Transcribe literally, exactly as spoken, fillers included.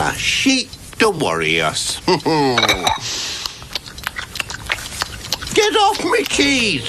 a sheep to worry us. Get off me keys!